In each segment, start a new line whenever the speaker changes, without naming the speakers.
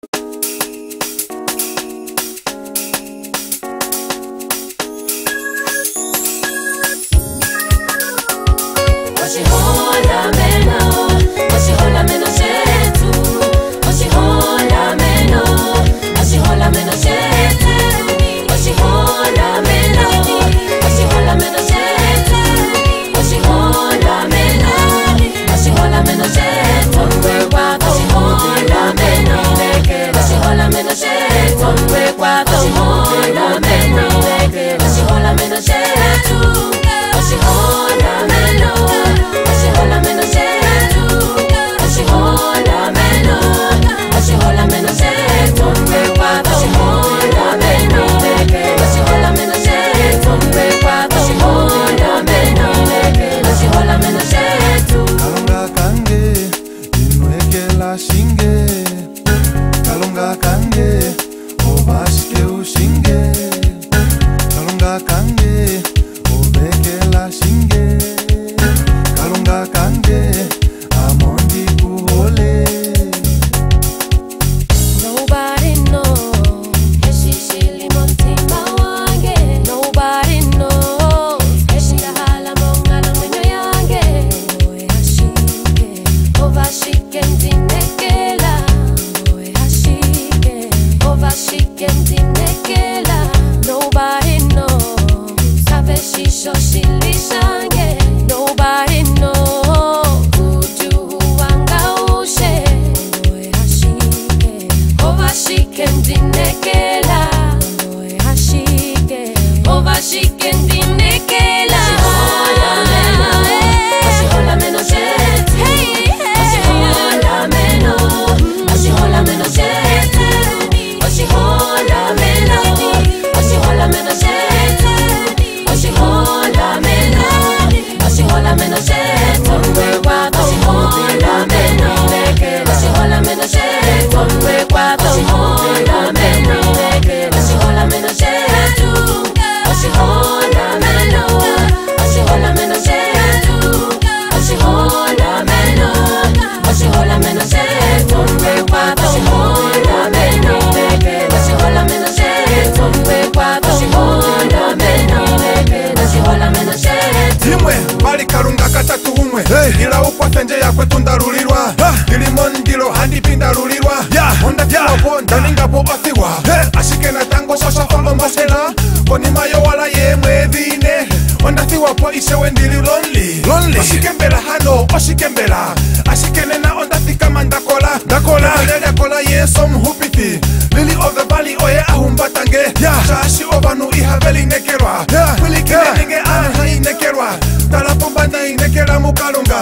Ila upate nje ya kwetu ndarulirwa Ilimon ndilo handipi ndarulirwa Onda tiwapo ndaningapo athiwa Ashike na tango sosha falo mbasela Koni mayo wala ye mwedhine Onda tiwapo isewe ndili lonely Ashike mbela hano, ashike mbela Ashike nena onda thika mandakola Ndalele kola ye som hupiti Lily of the valley oye ahumbatange Shashi ovanu ihaveli nekerwa Wili kine ninge ahai nekerwa Talapo banda inekera mukalunga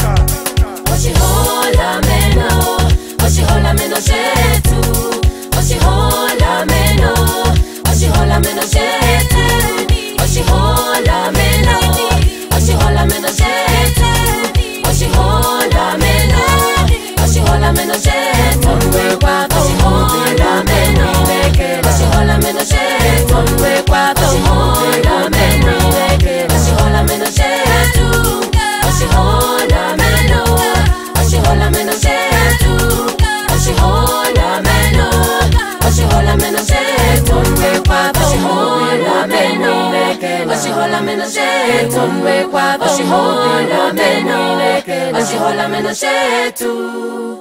Oshihola meno shetu Oshihola meno shetu Oshihola meno shetu Oshihola meno shetu Mwe kwako Oshihola meno shetu Mwe kwako Oshihola meno shetu Oshihola meno shetu Oshihola meno shetu Mwe kwako Oshihola meno shetu Mwe kwako Oshihola meno shetu